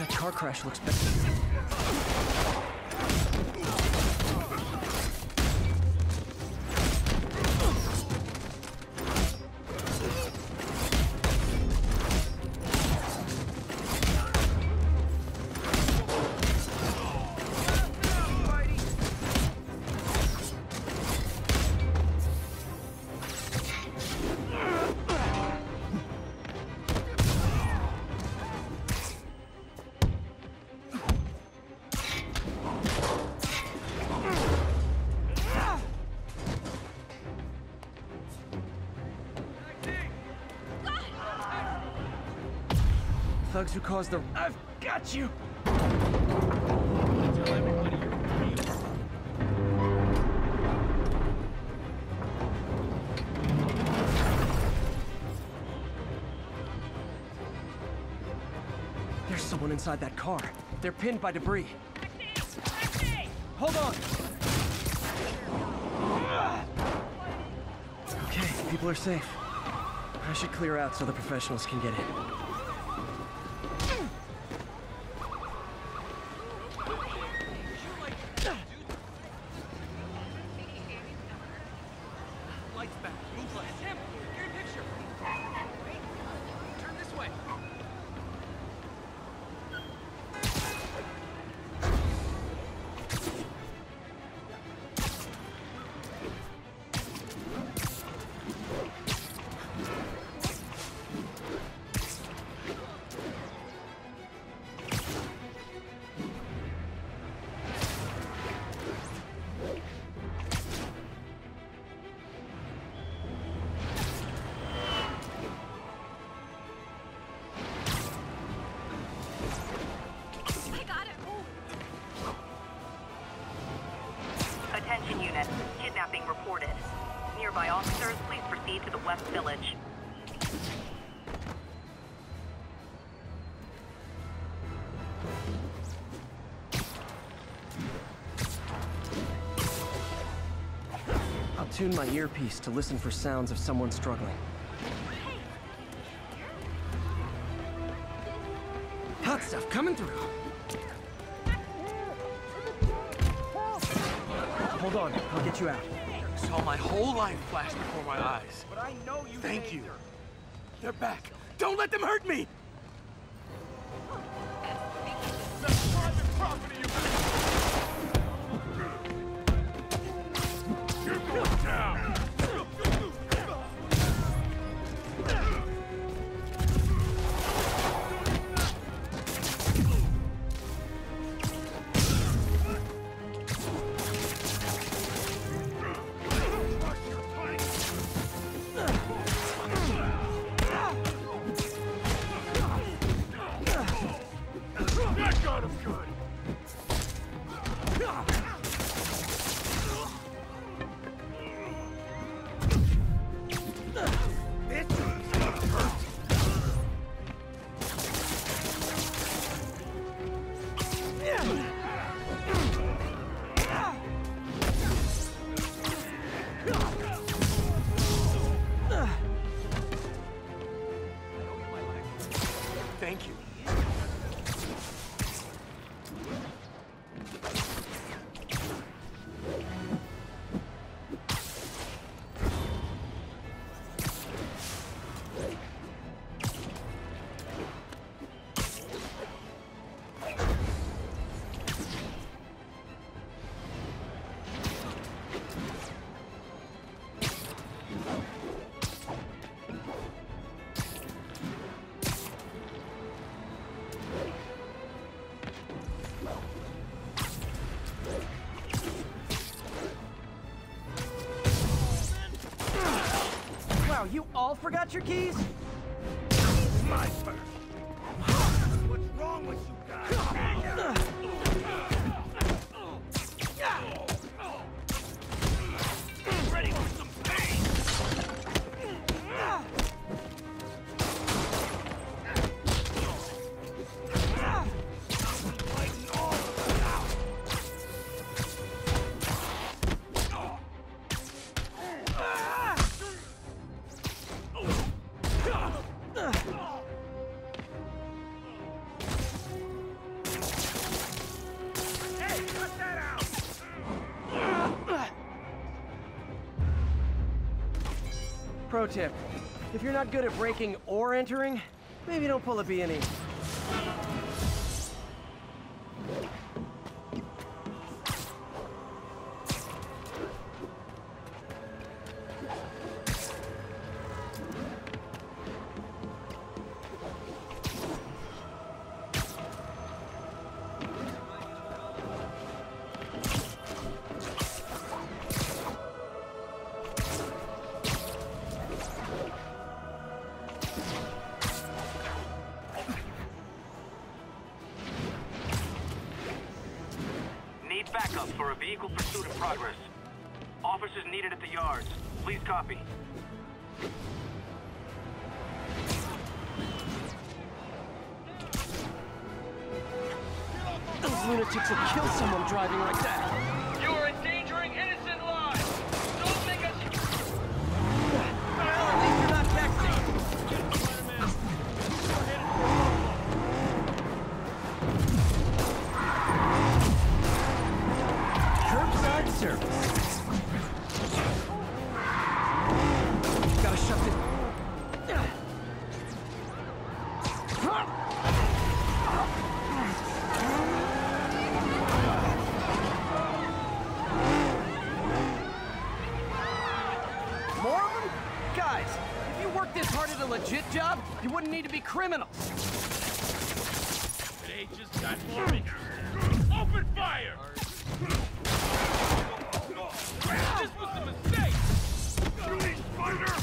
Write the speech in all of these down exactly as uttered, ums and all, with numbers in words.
That car crash looks bad. Thugs who caused the... I've got you! Tell everybody you're real. There's someone inside that car. They're pinned by debris. Taxi! Taxi! Hold on! Okay, people are safe. I should clear out so the professionals can get in. Lights back. Move left. It's him! Get a picture! Wait. Turn this way. Attention unit. Kidnapping reported. Nearby officers, please proceed to the West Village. I'll tune my earpiece to listen for sounds of someone struggling. Hot stuff coming through. Hold on, I'll get you out. Saw my whole life flash before my eyes. But I know you. Thank you. They're back. Don't let them hurt me! That's private property, you. You're going down. That got him good. Thank you. Wow, you all forgot your keys? My turn. What's wrong with you guys? Ready for some pain? pro tip. If you're not good at breaking or entering, maybe don't pull a B and E. Backup for a vehicle pursuit in progress. Officers needed at the yards. Please copy. Those lunatics will kill someone driving like that. You are endangering innocent lives! Don't make us... Well, at least you're not texting. Curbside service. Gotta shut it. More of them? Guys, if you worked this hard at a legit job, you wouldn't need to be criminals. They just got more interesting. Open fire! This was a mistake! Shooting spider!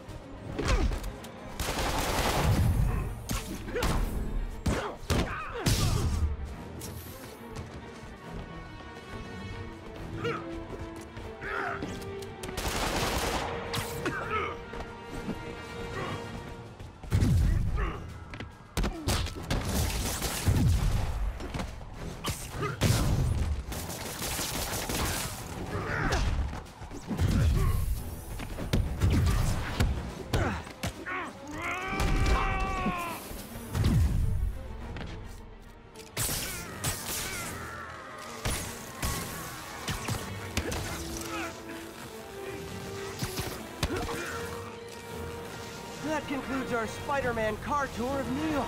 That concludes our Spider-Man car tour of New York.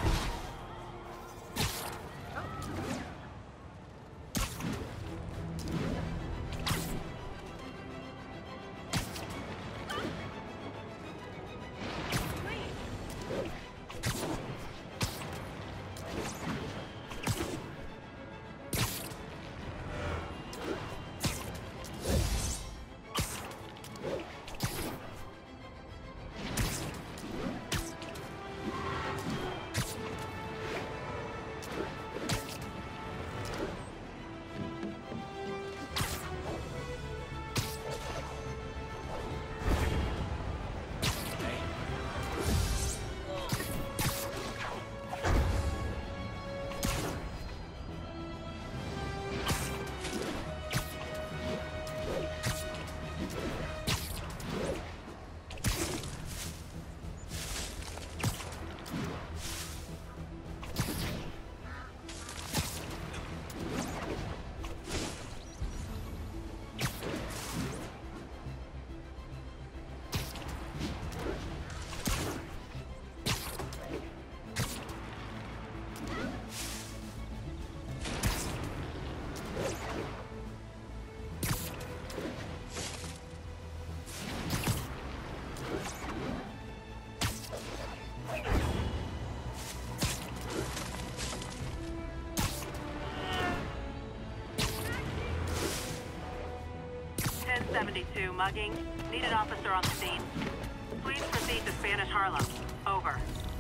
ten seventy-two, mugging. Need an officer on the scene. Please proceed to Spanish Harlem. Over.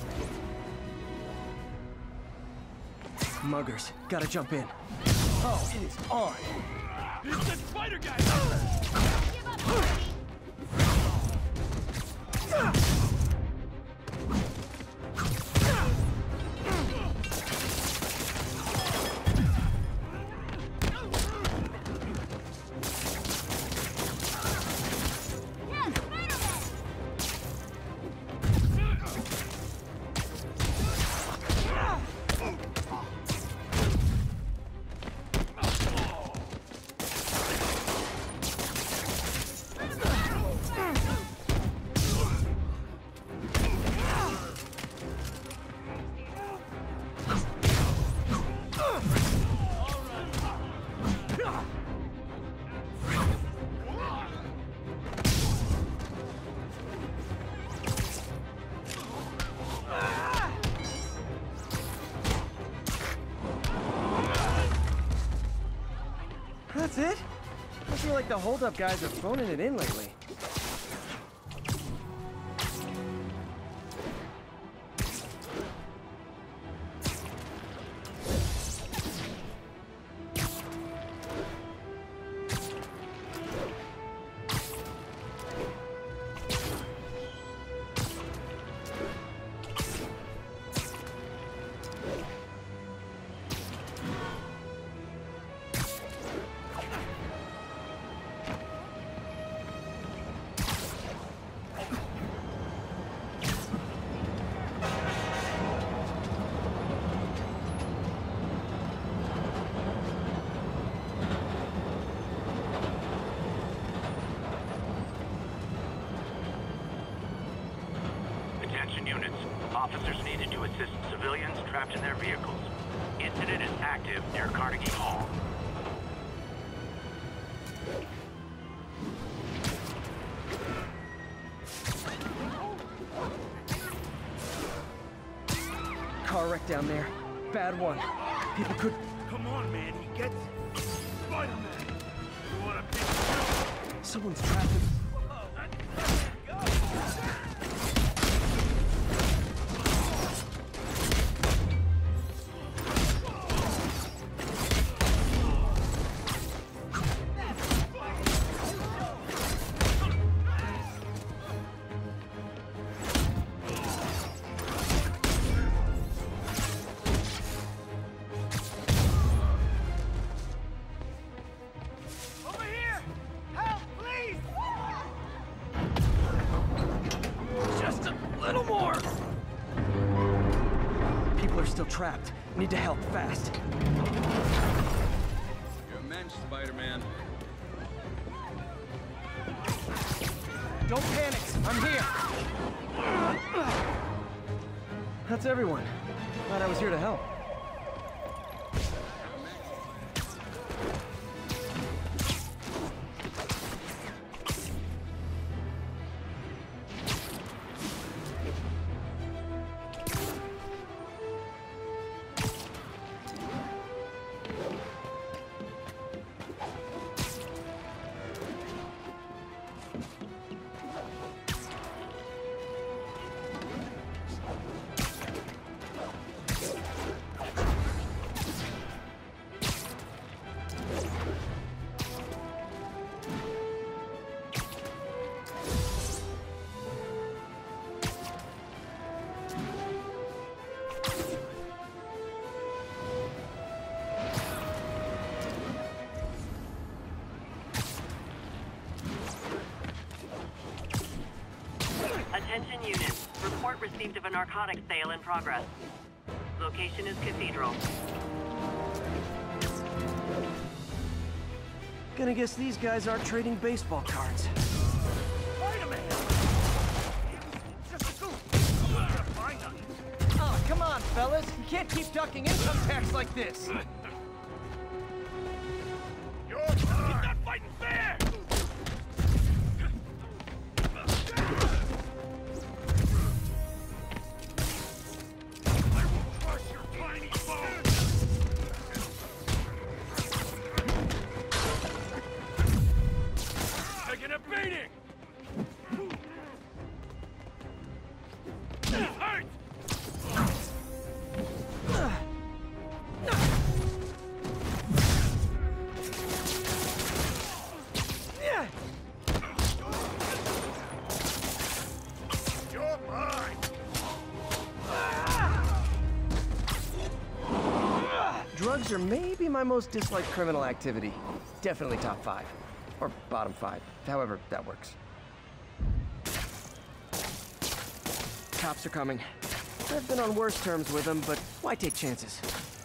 Muggers, gotta jump in. Oh, it is on. It's the spider guy! That's it? I feel like the holdup guys are phoning it in lately. Attention units. Officers needed to assist civilians trapped in their vehicles. Incident is active near Carnegie Hall. Car wreck down there. Bad one. People could... Come on, man, he gets it. Spider-Man! You wanna be... Someone's trapped in... Over here! Help, please! Just a little more! People are still trapped. Need to help fast. You're a mensch, Spider-Man. Don't panic. I'm here. That's everyone. Glad I was here to help. Attention units. Report received of a narcotics sale in progress. Location is Cathedral. Gonna guess these guys aren't trading baseball cards. Spider-Man! Just a goof! I'm gonna find us! Oh, come on, fellas. You can't keep ducking income tax like this. You're He's not fighting fair! I will crush your tiny bones! Taking a beating! He's hurt! You're mine! Drugs are maybe my most disliked criminal activity. Definitely top five. Or bottom five. However that works. Cops are coming. I've been on worse terms with them, but why take chances?